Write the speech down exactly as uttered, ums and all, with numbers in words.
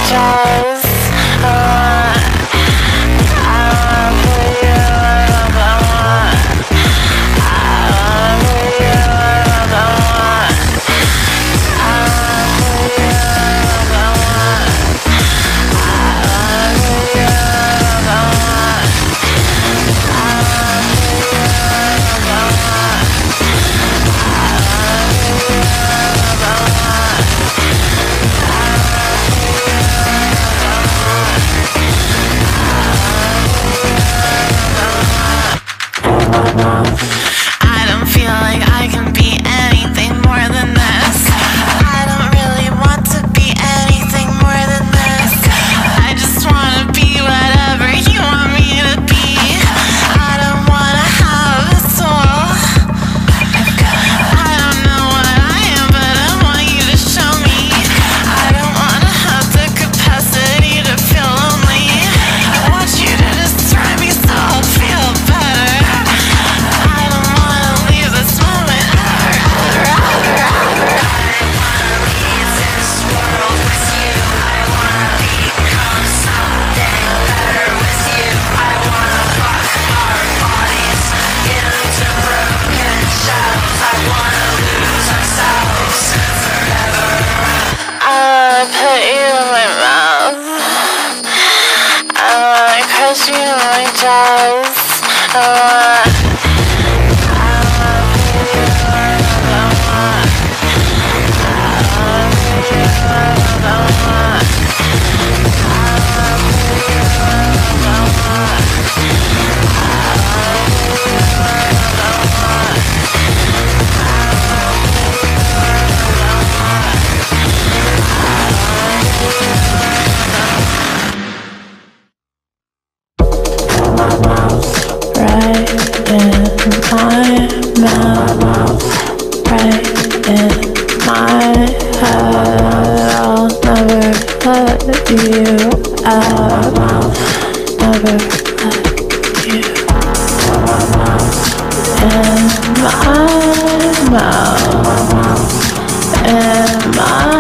just uh, I wanna put you in a coma. I wanna put you in a coma. I wanna put you in a coma. I wanna put you in a coma. I wanna put you in a coma. I wanna put you in a coma. I don't feel like I can be anything more than this. I don't really want to be anything more than this. I just wanna be whatever you want me to be. I don't wanna have a soul. I don't know what I am, but I want you to show me. I don't wanna have the capacity to feel lonely. I want you to destroy me so I'll feel better. I don't wanna leave this moment ever, ever, ever, ever. I wanna leave this world with you. I wanna become something better with you. I wanna fuck our bodies into broken shells. I wanna lose ourselves forever. I wanna put you in my mouth. I wanna crush you in my chest. I wanna right in my mouth, right in my head. I'll never let you out, never let you in my mouth, in my